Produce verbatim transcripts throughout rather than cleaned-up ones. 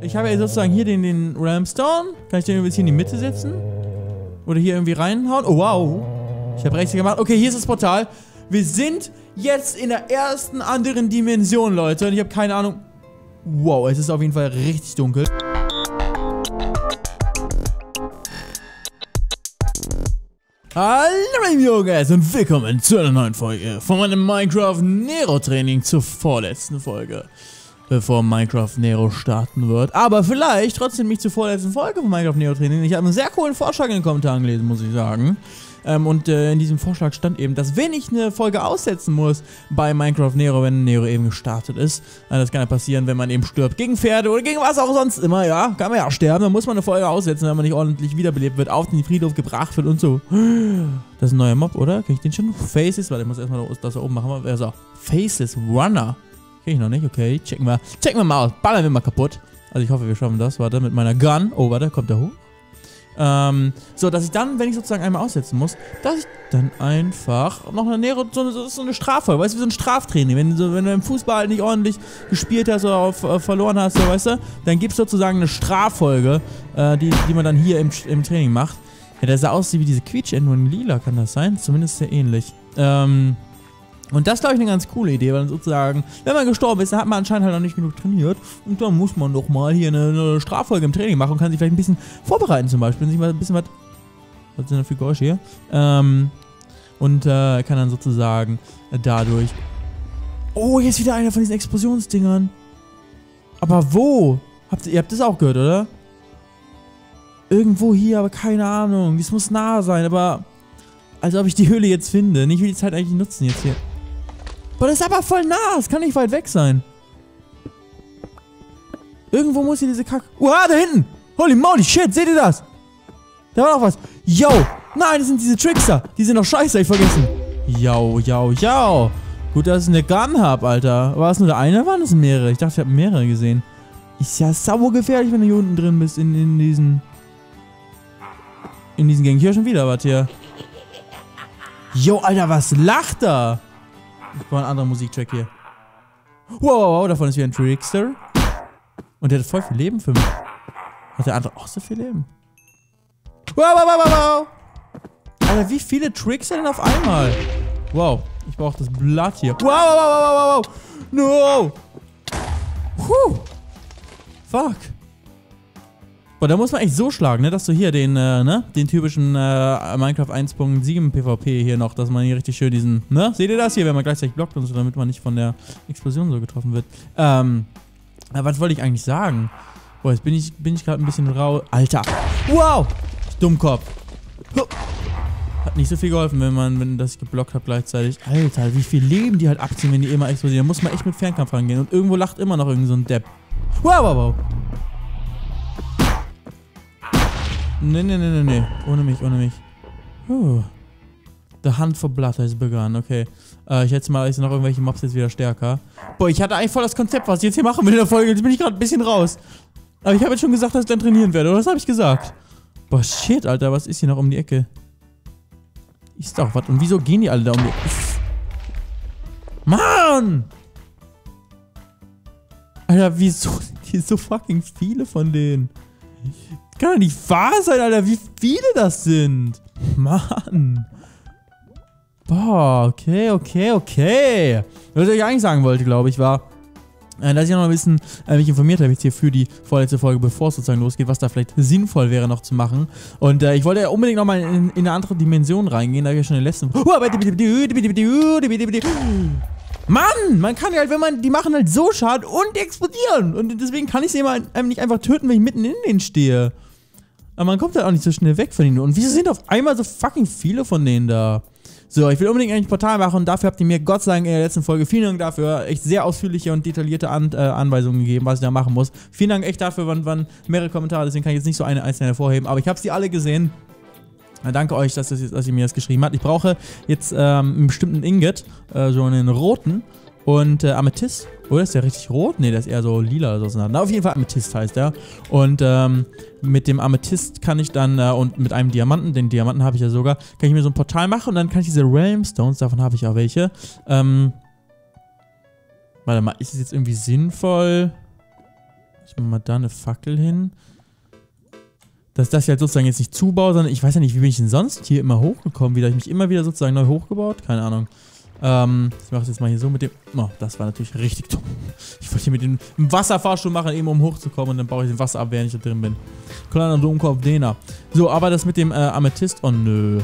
ich habe ja sozusagen hier den, den Realmstone. Kann ich den ein bisschen in die Mitte setzen? Oder hier irgendwie reinhauen? Oh, wow. Ich habe rechts gemacht. Okay, hier ist das Portal. Wir sind jetzt in der ersten anderen Dimension, Leute. Und ich habe keine Ahnung. Wow, es ist auf jeden Fall richtig dunkel. Hallo meine Jungs und willkommen zu einer neuen Folge von meinem Minecraft Nero Training zur vorletzten Folge. Bevor Minecraft Nero starten wird. Aber vielleicht trotzdem nicht zur vorletzten Folge von Minecraft Nero Training. Ich habe einen sehr coolen Vorschlag in den Kommentaren gelesen, muss ich sagen. Ähm, und äh, in diesem Vorschlag stand eben, dass wenn ich eine Folge aussetzen muss bei Minecraft Nero, wenn Nero eben gestartet ist, äh, das kann ja passieren, wenn man eben stirbt gegen Pferde oder gegen was auch sonst immer, ja, kann man ja sterben, dann muss man eine Folge aussetzen, wenn man nicht ordentlich wiederbelebt wird, auf den Friedhof gebracht wird und so. Das ist ein neuer Mob, oder? Kenn ich den schon? Faces, warte, ich muss erstmal das da oben machen. Also, Faces Runner. Kenn ich noch nicht, okay, checken wir, checken wir mal aus, ballern wir mal kaputt. Also ich hoffe, wir schaffen das, warte, mit meiner Gun. Oh, warte, kommt der hoch? Ähm, so, dass ich dann, wenn ich sozusagen einmal aussetzen muss, dass ich dann einfach noch eine Nero, so eine, so eine Strafe, weißt du, wie so ein Straftraining, wenn, so, wenn du im Fußball halt nicht ordentlich gespielt hast oder auf, äh, verloren hast, so, weißt du, dann gibt es sozusagen eine Straffolge, äh, die, die man dann hier im, im Training macht. Ja, der sah aus wie diese Quietschente, nur in lila, kann das sein? Zumindest sehr ähnlich. Ähm, Und das ist, glaube ich, eine ganz coole Idee, weil sozusagen, wenn man gestorben ist, dann hat man anscheinend halt noch nicht genug trainiert. Und dann muss man doch mal hier eine, eine Straffolge im Training machen und kann sich vielleicht ein bisschen vorbereiten zum Beispiel. Und sich mal ein bisschen was... Was sind da für Geräusche hier? Ähm, und äh, kann dann sozusagen dadurch... Oh, hier ist wieder einer von diesen Explosionsdingern. Aber wo? Habt ihr, ihr habt das auch gehört, oder? Irgendwo hier, aber keine Ahnung. Das muss nah sein, aber... Als ob ich die Höhle jetzt finde. Ich will die Zeit eigentlich nutzen jetzt hier. Boah, das ist aber voll nah. Das kann nicht weit weg sein. Irgendwo muss hier diese Kacke... Uah, da hinten! Holy moly, shit, seht ihr das? Da war noch was. Yo! Nein, das sind diese Trickster. Die sind doch scheiße, hab ich vergessen. Yo, yo, yo. Gut, dass ich eine Gun hab, Alter. War es nur der eine oder waren es mehrere? Ich dachte, ich habe mehrere gesehen. Ist ja saugefährlich, wenn du hier unten drin bist in, in diesen... In diesen Gängen. Hier schon wieder was hier. Yo, Alter, was lacht da? Ich brauche einen anderen Musiktrack hier. Wow, wow, wow, davon ist wieder ein Trickster. Und der hat voll viel Leben für mich. Hat der andere auch so viel Leben? Wow, wow, wow, wow, wow. Alter, wie viele Trickster denn auf einmal? Wow, ich brauche das Blatt hier. Wow, wow, wow, wow, wow, wow. No. Puh. Fuck. Boah, da muss man echt so schlagen, ne, dass du hier den, äh, ne, den typischen äh, Minecraft eins Punkt sieben PvP hier noch, dass man hier richtig schön diesen, ne, seht ihr das hier, wenn man gleichzeitig blockt und so, damit man nicht von der Explosion so getroffen wird. Ähm, aber was wollte ich eigentlich sagen? Boah, jetzt bin ich, bin ich gerade ein bisschen rau. Alter! Wow! Dummkopf! Hat nicht so viel geholfen, wenn man, wenn das geblockt hat gleichzeitig. Alter, wie viel Leben die halt abziehen, wenn die immer explodieren. Da muss man echt mit Fernkampf rangehen. Und irgendwo lacht immer noch irgend so ein Depp. Wow, wow, wow! Nee, nee, nee, nee, nee. Ohne mich, ohne mich. Huh. The Hunt for Blood has begun. Okay. Äh, ich schätze mal, ist noch irgendwelche Mobs jetzt wieder stärker. Boah, ich hatte eigentlich voll das Konzept, was ich jetzt hier machen will in der Folge. Jetzt bin ich gerade ein bisschen raus. Aber ich habe jetzt schon gesagt, dass ich dann trainieren werde. Oder was habe ich gesagt? Boah, shit, Alter. Was ist hier noch um die Ecke? Ist doch was. Und wieso gehen die alle da um die Ecke? Mann! Alter, wieso sind hier so fucking viele von denen? Kann doch nicht wahr sein, Alter, wie viele das sind. Mann. Boah, okay, okay, okay. Was ich eigentlich sagen wollte, glaube ich, war, äh, dass ich noch ein bisschen äh, mich informiert habe jetzt hier für die vorletzte Folge, bevor es sozusagen losgeht, was da vielleicht sinnvoll wäre noch zu machen. Und äh, ich wollte ja unbedingt nochmal in, in eine andere Dimension reingehen, da habe ich ja schon in den letzten... Mann, man kann ja halt, wenn man, die machen halt so Schaden und explodieren. Und deswegen kann ich sie immer einem nicht einfach töten, wenn ich mitten in denen stehe. Aber man kommt halt auch nicht so schnell weg von ihnen. Und wieso sind auf einmal so fucking viele von denen da? So, ich will unbedingt eigentlich ein Portal machen und dafür habt ihr mir Gott sei Dank in der letzten Folge, vielen Dank dafür, echt sehr ausführliche und detaillierte An äh, Anweisungen gegeben, was ich da machen muss. Vielen Dank echt dafür, waren, waren mehrere Kommentare, deswegen kann ich jetzt nicht so eine einzelne hervorheben. Aber ich habe sie alle gesehen. Danke euch, dass, das, dass ihr mir das geschrieben habt. Ich brauche jetzt ähm, einen bestimmten Ingot, äh, so einen roten und äh, Amethyst. Oder ist der richtig rot? Ne, der ist eher so lila oder so. Na, auf jeden Fall Amethyst heißt der. Und ähm, mit dem Amethyst kann ich dann, äh, und mit einem Diamanten, den Diamanten habe ich ja sogar, kann ich mir so ein Portal machen und dann kann ich diese Realmstones, davon habe ich auch welche. Ähm, warte mal, ist es jetzt irgendwie sinnvoll? Ich mach mal da eine Fackel hin. Dass das halt sozusagen jetzt nicht zubaue, sondern ich weiß ja nicht, wie bin ich denn sonst hier immer hochgekommen wieder. Ich mich immer wieder sozusagen neu hochgebaut? Keine Ahnung. Ähm, ich mache es jetzt mal hier so mit dem... Oh, das war natürlich richtig dumm. Ich wollte hier mit dem Wasserfahrstuhl machen, eben um hochzukommen und dann baue ich den Wasser ab, während ich da drin bin. Kleiner Domkopf, Dena. So, aber das mit dem äh, Amethyst... Oh, nö.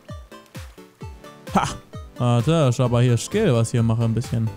Ha! Warte, das ist aber hier Skill, was ich hier mache, ein bisschen.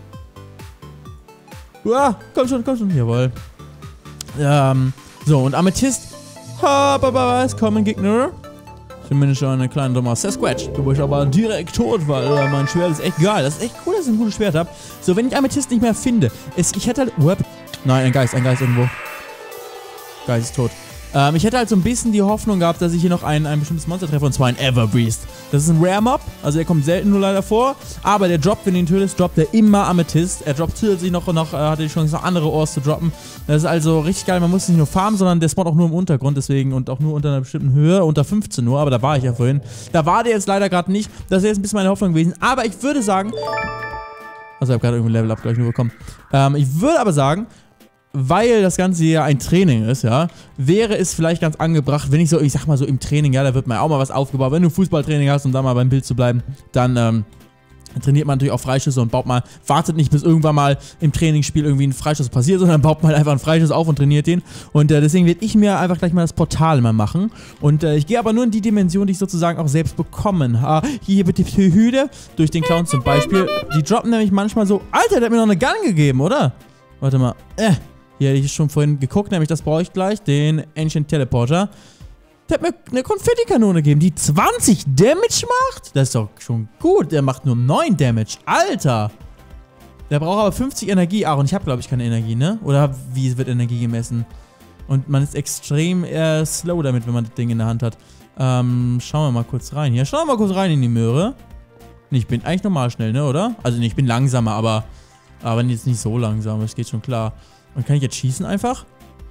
Uah, komm schon, komm schon. Jawohl. Ähm, so, und Amethyst... Ha, Baba, es kommen Gegner. Zumindest schon eine kleine dummer Sasquatch. Du bist aber direkt tot, weil äh, mein Schwert ist echt geil. Das ist echt cool, dass ich ein gutes Schwert habe. So, wenn ich Amethyst nicht mehr finde, ist, ich hätte halt... Whoop. Nein, ein Geist, ein Geist irgendwo. Geist ist tot. Ähm, ich hätte halt so ein bisschen die Hoffnung gehabt, dass ich hier noch ein, ein bestimmtes Monster treffe, und zwar ein Everbeast. Das ist ein Rare-Mob, also er kommt selten nur leider vor, aber der droppt, wenn du ihn tötest, droppt er immer Amethyst. Er droppt zusätzlich noch, noch äh, hat die Chance, noch andere Ores zu droppen. Das ist also richtig geil, man muss nicht nur farmen, sondern der spawnt auch nur im Untergrund, deswegen, und auch nur unter einer bestimmten Höhe, unter fünfzehn nur, aber da war ich ja vorhin. Da war der jetzt leider gerade nicht, das ist jetzt ein bisschen meine Hoffnung gewesen, aber ich würde sagen, also ich habe gerade irgendwie ein Level-Up gleich nur bekommen, ähm, ich würde aber sagen, weil das Ganze hier ein Training ist, ja, wäre es vielleicht ganz angebracht, wenn ich so, ich sag mal so im Training, ja, da wird man auch mal was aufgebaut. Wenn du Fußballtraining hast, um da mal beim Bild zu bleiben, dann, ähm, trainiert man natürlich auch Freischüsse und baut mal, wartet nicht, bis irgendwann mal im Trainingsspiel irgendwie ein Freischuss passiert, sondern baut mal einfach einen Freischuss auf und trainiert den. Und äh, deswegen werde ich mir einfach gleich mal das Portal mal machen. Und äh, ich gehe aber nur in die Dimension, die ich sozusagen auch selbst bekommen habe. Hier bitte die Hüte, durch den Clown zum Beispiel. Die droppen nämlich manchmal so, Alter, der hat mir noch eine Gun gegeben, oder? Warte mal, äh. Hier hätte ich schon vorhin geguckt, nämlich das brauche ich gleich, den Ancient Teleporter. Der hat mir eine Konfettikanone gegeben, die zwanzig Damage macht? Das ist doch schon gut, der macht nur neun Damage. Alter! Der braucht aber fünfzig Energie. Ach, und ich habe, glaube ich, keine Energie, ne? Oder wie wird Energie gemessen? Und man ist extrem äh, slow damit, wenn man das Ding in der Hand hat. Ähm, schauen wir mal kurz rein hier. Schauen wir mal kurz rein in die Möhre. Nee, ich bin eigentlich normal schnell, ne, oder? Also, nee, ich bin langsamer, aber... Aber jetzt nicht so langsam, das geht schon klar. Und kann ich jetzt schießen einfach?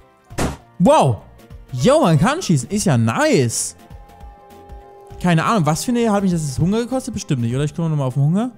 Wow! Yo, man kann schießen. Ist ja nice. Keine Ahnung, was für eine... Hat mich das Hunger gekostet? Bestimmt nicht, oder? Ich komme nochmal auf den Hunger.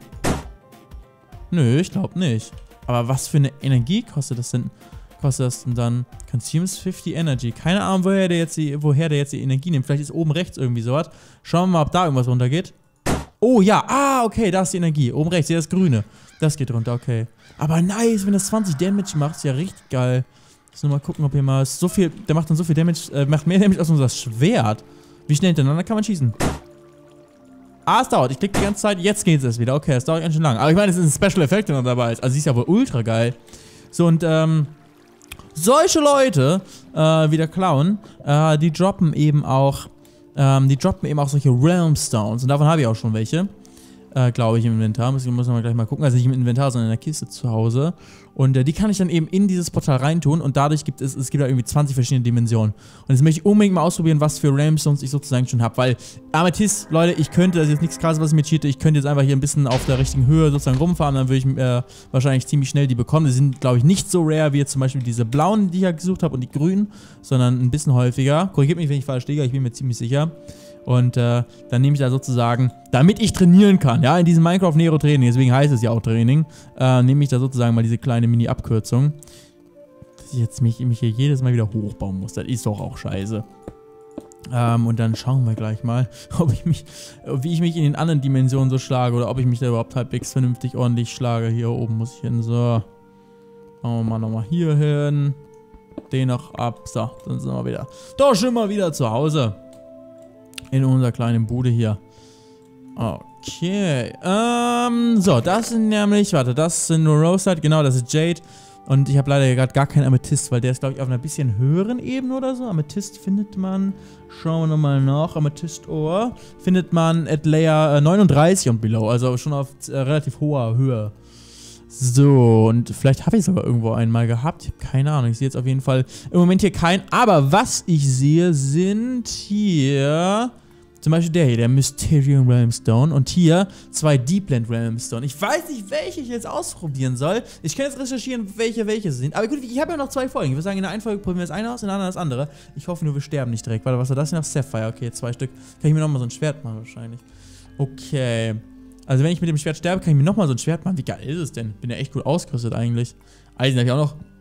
Nö, ich glaube nicht. Aber was für eine Energie kostet das denn? Kostet das denn dann? Consumes fifty Energy. Keine Ahnung, woher der jetzt die, woher der jetzt die Energie nimmt. Vielleicht ist oben rechts irgendwie sowas. Schauen wir mal, ob da irgendwas runtergeht. Oh ja, ah, okay, da ist die Energie. Oben rechts, hier das Grüne. Das geht runter, okay. Aber nice, wenn das zwanzig Damage macht, ist ja richtig geil. Muss nur mal gucken, ob hier mal so viel... Der macht dann so viel Damage, äh, macht mehr Damage als unser Schwert. Wie schnell hintereinander kann man schießen? Ah, es dauert. Ich klicke die ganze Zeit. Jetzt geht es wieder. Okay, es dauert ganz schön lang. Aber ich meine, es ist ein Special Effekt, der noch dabei ist. Also, sie ist ja wohl ultra geil. So, und, ähm... solche Leute, äh, wie der Clown, äh, die droppen eben auch... Ähm, die droppen eben auch solche Realm Stones. Und davon habe ich auch schon welche. Äh, glaube ich, im Inventar. Muss ich muss mal gleich mal gucken. Also nicht im Inventar, sondern in der Kiste zu Hause. Und äh, die kann ich dann eben in dieses Portal reintun. Und dadurch gibt es, es gibt da irgendwie zwanzig verschiedene Dimensionen. Und jetzt möchte ich unbedingt mal ausprobieren, was für Realmstones ich sozusagen schon habe. Weil Amethyst, Leute, ich könnte, das ist jetzt nichts krasses, was ich mir cheate. Ich könnte jetzt einfach hier ein bisschen auf der richtigen Höhe sozusagen rumfahren. Dann würde ich äh, wahrscheinlich ziemlich schnell die bekommen. Die sind, glaube ich, nicht so rare wie jetzt zum Beispiel diese blauen, die ich ja gesucht habe, und die grünen. Sondern ein bisschen häufiger. Korrigiert mich, wenn ich falsch liege. Ich bin mir ziemlich sicher. Und äh, dann nehme ich da sozusagen, damit ich trainieren kann, ja, in diesem Minecraft Nero Training, deswegen heißt es ja auch Training, äh, nehme ich da sozusagen mal diese kleine Mini-Abkürzung, dass ich jetzt mich, mich hier jedes Mal wieder hochbauen muss. Das ist doch auch scheiße. Ähm, und dann schauen wir gleich mal, ob ich mich, wie ich mich in den anderen Dimensionen so schlage oder ob ich mich da überhaupt halbwegs vernünftig ordentlich schlage. Hier oben muss ich hin, so. Machen wir mal nochmal hier hin. Den noch ab, so, dann sind wir wieder, doch schon mal wieder zu Hause. In unserer kleinen Bude hier. Okay. Ähm, so, das sind nämlich, warte, das sind nur Rosette, genau, das ist Jade. Und ich habe leider gerade gar keinen Amethyst, weil der ist, glaube ich, auf einer bisschen höheren Ebene oder so. Amethyst findet man, schauen wir nochmal nach, Amethyst-Ohr, findet man at Layer äh, neununddreißig und below, also schon auf äh, relativ hoher Höhe. So, und vielleicht habe ich sogar irgendwo einmal gehabt. Ich habe keine Ahnung. Ich sehe jetzt auf jeden Fall im Moment hier keinen. Aber was ich sehe, sind hier zum Beispiel der hier, der Mysterium Realmstone. Und hier zwei Deepland Realmstone. Ich weiß nicht, welche ich jetzt ausprobieren soll. Ich kann jetzt recherchieren, welche welche sind. Aber gut, ich habe ja noch zwei Folgen. Ich würde sagen, in der einen Folge probieren wir das eine aus, in der anderen das andere. Ich hoffe nur, wir sterben nicht direkt. Warte, was war das denn noch? Sapphire. Okay, zwei Stück. Kann ich mir nochmal so ein Schwert machen wahrscheinlich. Okay. Also wenn ich mit dem Schwert sterbe, kann ich mir nochmal so ein Schwert machen. Wie geil ist es denn? Bin ja echt gut ausgerüstet eigentlich. Eisen habe ich auch noch.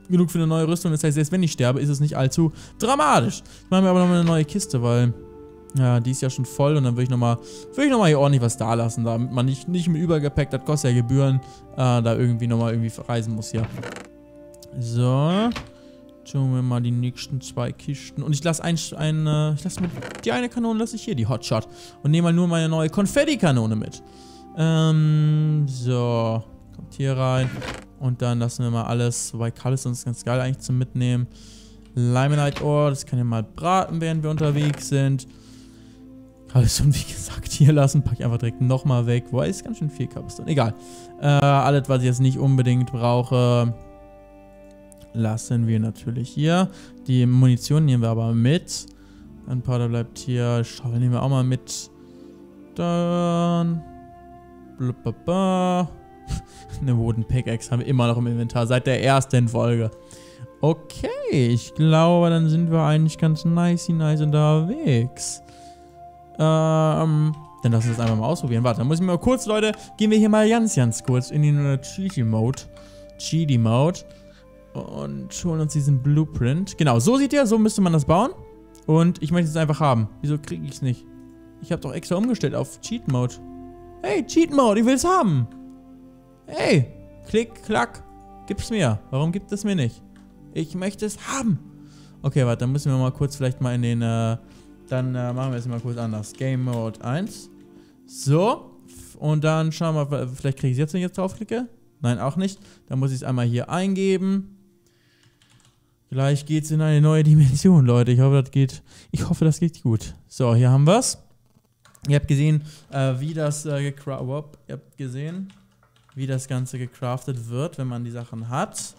genug für eine neue Rüstung. Das heißt, selbst wenn ich sterbe, ist es nicht allzu dramatisch. Ich mache mir aber nochmal eine neue Kiste, weil... Ja, die ist ja schon voll und dann will ich nochmal will ich noch mal hier ordentlich was da lassen, damit man nicht, nicht mit Übergepäck, das kostet ja Gebühren, äh, da irgendwie nochmal irgendwie verreisen muss hier. So. Schauen wir mal die nächsten zwei Kisten. Und ich lasse ein, ein äh, ich lasse mit, die eine Kanone lasse ich hier, die Hotshot. Und nehme mal nur meine neue Konfetti-Kanone mit. Ähm, so. Kommt hier rein. Und dann lassen wir mal alles, wobei Kall ist sonst ganz geil eigentlich zum Mitnehmen. Limonite Ore, das kann ja mal braten, während wir unterwegs sind. Alles und wie gesagt hier lassen, packe ich einfach direkt nochmal weg. Wo ist ganz schön viel Cobblestone? Egal. Äh, alles, was ich jetzt nicht unbedingt brauche, lassen wir natürlich hier. Die Munition nehmen wir aber mit. Ein Powder bleibt hier. Schaufel nehmen wir auch mal mit. Dann... Blablabla. Eine Wooden Pickaxe haben wir immer noch im Inventar, seit der ersten Folge. Okay, ich glaube, dann sind wir eigentlich ganz nice, nice unterwegs. Ähm, dann lass uns das einfach mal ausprobieren. Warte, dann muss ich mal kurz, Leute, gehen wir hier mal ganz, ganz kurz in den Cheaty-Mode. Cheaty-Mode. Und holen uns diesen Blueprint. Genau, so sieht der, so müsste man das bauen. Und ich möchte es einfach haben. Wieso kriege ich es nicht? Ich habe doch extra umgestellt auf Cheat-Mode. Hey, Cheat-Mode, ich will es haben. Hey, klick, klack. Gib's mir. Warum gibt es mir nicht? Ich möchte es haben. Okay, warte, dann müssen wir mal kurz vielleicht mal in den, äh, dann äh, machen wir es mal kurz anders. Game Mode eins. So. Und dann schauen wir, vielleicht kriege ich es jetzt, wenn ich jetzt draufklicke. Nein, auch nicht. Dann muss ich es einmal hier eingeben. Gleich geht es in eine neue Dimension, Leute. Ich hoffe, das geht, ich hoffe, das geht gut. So, hier haben wir es. Ihr habt gesehen, äh, wie das äh, gecraftet, ihr habt gesehen, wie das Ganze gecraftet wird, wenn man die Sachen hat.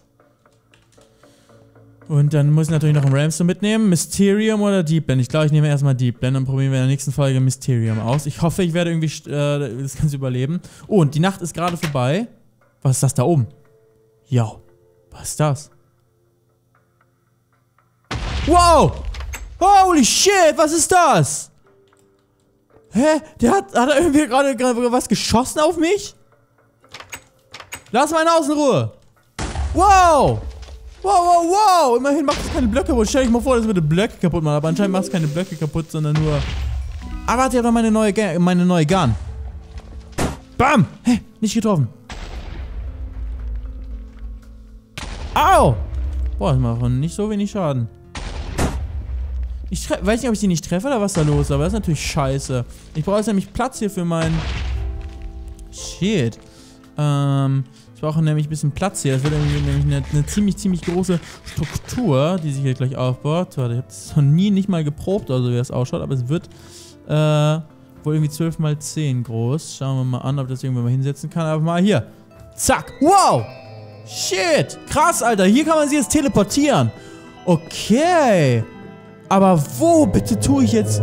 Und dann muss ich natürlich noch einen Ramstone mitnehmen. Mysterium oder Deep Blend? Ich glaube, ich nehme erstmal Deep Blend und probieren wir in der nächsten Folge Mysterium aus. Ich hoffe, ich werde irgendwie äh, das Ganze überleben. Oh, und die Nacht ist gerade vorbei. Was ist das da oben? Ja, was ist das? Wow! Holy shit, was ist das? Hä? Der hat, hat er irgendwie gerade was geschossen auf mich? Lass mein Haus in Ruhe! Wow! Wow, wow, wow! Immerhin macht es keine Blöcke kaputt. Stell dich mal vor, das würde Blöcke kaputt machen. Aber anscheinend macht es keine Blöcke kaputt, sondern nur... Aber hat ja doch meine neue, meine neue Gun. Bam! Hä? Nicht getroffen. Au! Boah, das macht nicht so wenig Schaden. Ich weiß nicht, ob ich die nicht treffe oder was da los ist, aber das ist natürlich scheiße. Ich brauche jetzt nämlich Platz hier für meinen... Shit. Ähm... Ich brauche nämlich ein bisschen Platz hier. Das wird nämlich eine, eine ziemlich, ziemlich große Struktur, die sich hier gleich aufbaut. Warte, ich habe das noch nie nicht mal geprobt, also wie das ausschaut, aber es wird äh, wohl irgendwie zwölf mal zehn groß. Schauen wir mal an, ob ich das irgendwann mal hinsetzen kann. Aber mal hier. Zack. Wow. Shit. Krass, Alter. Hier kann man sich jetzt teleportieren. Okay. Aber wo bitte tue ich jetzt...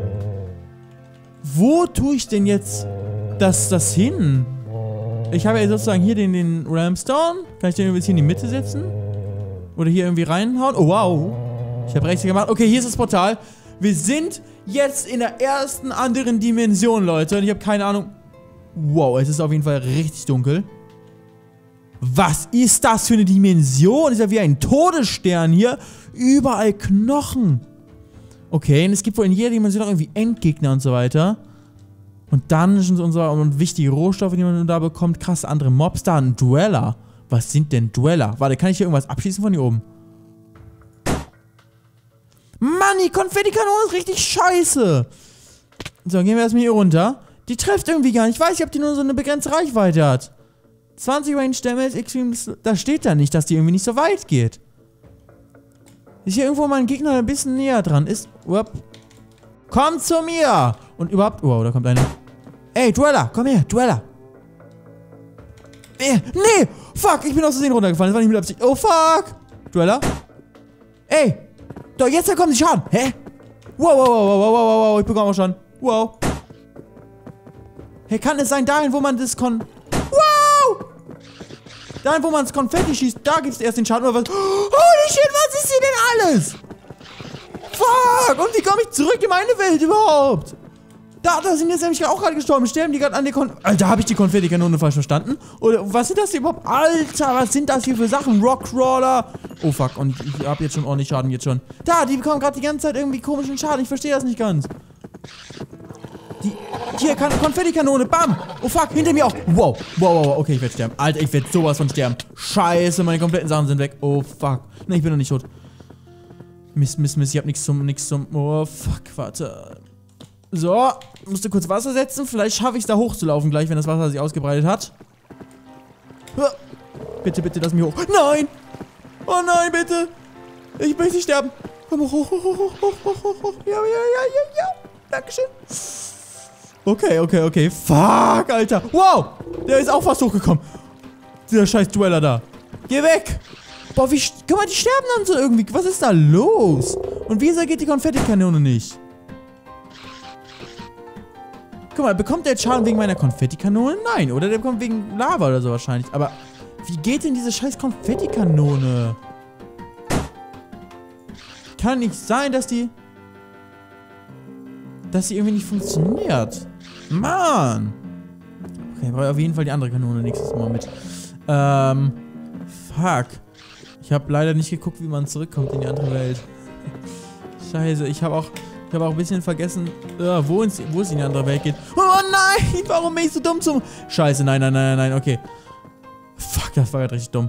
Wo tue ich denn jetzt das, das hin? Ich habe ja sozusagen hier den, den Ramstone. Kann ich den jetzt hier in die Mitte setzen? Oder hier irgendwie reinhauen? Oh, wow. Ich habe rechts gemacht. Okay, hier ist das Portal. Wir sind jetzt in der ersten anderen Dimension, Leute. Und ich habe keine Ahnung. Wow, es ist auf jeden Fall richtig dunkel. Was ist das für eine Dimension? Ist ja wie ein Todesstern hier. Überall Knochen. Okay, und es gibt wohl in jeder Dimension auch irgendwie Endgegner und so weiter. Und Dungeons und so und wichtige Rohstoffe, die man da bekommt. Krass, andere Mobs da. Ein Dweller. Was sind denn Dweller? Warte, kann ich hier irgendwas abschießen von hier oben? Mann, die Konfettikanone ist richtig scheiße. So, gehen wir erstmal hier runter. Die trifft irgendwie gar nicht. Ich weiß nicht, ob die nur so eine begrenzte Reichweite hat. zwanzig Range Damage, Extreme... Da steht da nicht, dass die irgendwie nicht so weit geht. Ist hier irgendwo mal ein Gegner, der ein bisschen näher dran ist? Uop. Komm zu mir! Und überhaupt... Wow, da kommt einer. Ey, Dweller, komm her, Dweller. Äh, nee! Fuck, ich bin aus Versehen runtergefallen. Das war nicht mit Absicht. Oh, fuck! Dweller? Ey! Doch, jetzt da kommen die Schaden. Hä? Wow, wow, wow, wow, wow, wow, wow, ich bekomme auch Schaden. Wow. Hey, kann es sein, dahin, wo man das Kon... Wow! Dahin, wo man das Konfetti schießt, da gibt es erst den Schaden oder was? Holy shit, was ist hier denn alles? Fuck! Und wie komme ich zurück in meine Welt überhaupt? Da, da sind jetzt nämlich auch gerade gestorben. Sterben die gerade an der Kon... Alter, habe ich die Konfettikanone falsch verstanden? Oder was sind das hier überhaupt? Alter, was sind das hier für Sachen? Rockcrawler. Oh, fuck. Und ich habe jetzt schon ordentlich Schaden jetzt schon. Da, die bekommen gerade die ganze Zeit irgendwie komischen Schaden. Ich verstehe das nicht ganz. Die... Hier, kann Konfettikanone. Bam. Oh, fuck. Hinter mir auch. Wow. Wow, wow, okay, ich werde sterben. Alter, ich werde sowas von sterben. Scheiße, meine kompletten Sachen sind weg. Oh, fuck. Ne, ich bin noch nicht tot. Mist, Mist, Mist. Ich habe nichts zum... Nichts zum... Oh, fuck. Warte. So, musste kurz Wasser setzen. Vielleicht schaffe ich es da hochzulaufen gleich, wenn das Wasser sich ausgebreitet hat. Bitte, bitte, lass mich hoch. Nein! Oh nein, bitte! Ich möchte nicht sterben. Komm hoch, hoch, hoch, hoch, hoch, hoch, hoch, hoch. Ja, ja, ja, ja, ja. Dankeschön. Okay, okay, okay. Fuck, Alter. Wow! Der ist auch fast hochgekommen. Dieser scheiß Dueller da. Geh weg! Boah, wie... Guck mal, die sterben dann so irgendwie. Was ist da los? Und wieso geht die Konfettikanone nicht? Guck mal, bekommt der jetzt Schaden wegen meiner Konfettikanone? Nein, oder der bekommt wegen Lava oder so wahrscheinlich. Aber wie geht denn diese scheiß Konfettikanone? Kann nicht sein, dass die... Dass die irgendwie nicht funktioniert. Mann! Okay, brauche auf jeden Fall die andere Kanone nächstes Mal mit. Ähm... Fuck. Ich habe leider nicht geguckt, wie man zurückkommt in die andere Welt. Scheiße, ich habe auch... Ich habe auch ein bisschen vergessen, äh, wo, ins, wo es in die andere Welt geht. Oh nein, warum bin ich so dumm zum... Scheiße, nein, nein, nein, nein, okay. Fuck, das war gerade richtig dumm.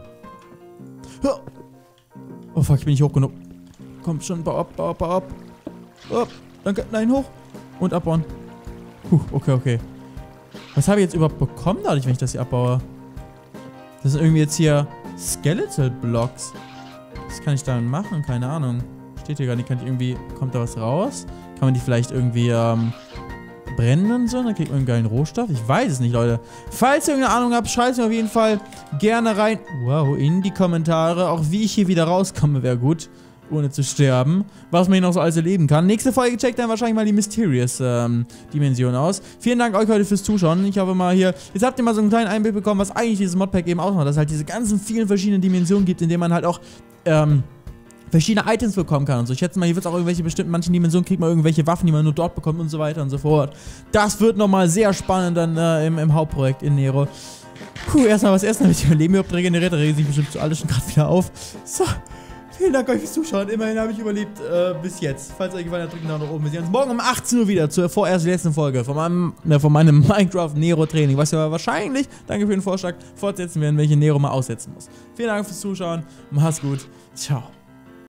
Oh fuck, ich bin nicht hoch genug. Komm schon, bau ab, bau ab, bau ab. Oh, danke, nein, hoch. Und abbauen. Puh, okay, okay. Was habe ich jetzt überhaupt bekommen dadurch, wenn ich das hier abbaue? Das sind irgendwie jetzt hier Skeletal Blocks. Was kann ich damit machen? Keine Ahnung. Steht hier gar nicht. Kann ich irgendwie... Kommt da was raus? Kann man die vielleicht irgendwie ähm, brennen und so? Dann kriegt man einen geilen Rohstoff? Ich weiß es nicht, Leute. Falls ihr irgendeine Ahnung habt, schreibt es mir auf jeden Fall gerne rein. Wow, in die Kommentare. Auch wie ich hier wieder rauskomme, wäre gut. Ohne zu sterben. Was man hier noch so alles erleben kann. Nächste Folge checkt dann wahrscheinlich mal die Mysterious ähm, Dimension aus. Vielen Dank euch heute fürs Zuschauen. Ich hoffe mal hier... Jetzt habt ihr mal so einen kleinen Einblick bekommen, was eigentlich dieses Modpack eben ausmacht. Dass es halt diese ganzen vielen verschiedenen Dimensionen gibt, in denen man halt auch... Ähm, verschiedene Items bekommen kann und so. Ich schätze mal, hier wird es auch irgendwelche bestimmten, manchen Dimensionen kriegt man irgendwelche Waffen, die man nur dort bekommt und so weiter und so fort. Das wird nochmal sehr spannend dann äh, im, im Hauptprojekt in Nero. Puh, erstmal was essen, damit ich mein Leben überhaupt regeneriert, da regen sich bestimmt so alle schon gerade wieder auf. So, vielen Dank euch fürs Zuschauen. Immerhin habe ich überlebt äh, bis jetzt. Falls euch gefallen hat, drückt einen Daumen nach oben. Wir sehen uns morgen um achtzehn Uhr wieder zur vorerst letzten Folge von meinem, äh, von meinem Minecraft Nero Training, was wir wahrscheinlich, danke für den Vorschlag, fortsetzen werden, welche Nero mal aussetzen muss. Vielen Dank fürs Zuschauen. Macht's gut. Ciao.